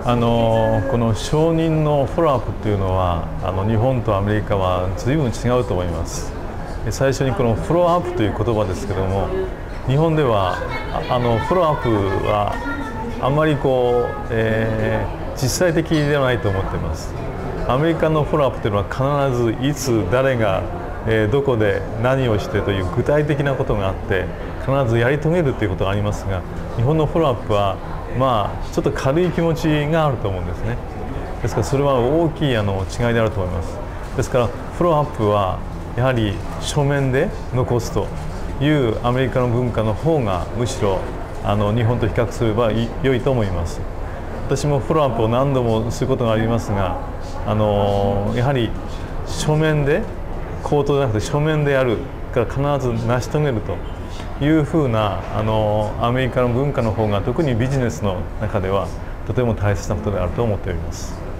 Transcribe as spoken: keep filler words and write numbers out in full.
あのこの承認のフォローアップというのはあの日本とアメリカは随分違うと思います。最初にこのフォローアップという言葉ですけども、日本ではあのフォローアップはあんまりこう、えー、実際的ではないと思っています。アメリカのフォローアップというのは必ずいつ誰が、えー、どこで何をしてという具体的なことがあって必ずやり遂げるということがありますが、日本のフォローアップはまあちょっと軽い気持ちがあると思うんですね。ですからそれは大きいあの違いであると思います。ですからフォローアップはやはり書面で残すというアメリカの文化の方がむしろあの日本と比較すれば良いと思います。私もフォローアップを何度もすることがありますが、あのやはり書面で口頭じゃなくて書面でやるから必ず成し遂げるというふうなあのアメリカの文化の方が特にビジネスの中ではとても大切なことであると思っております。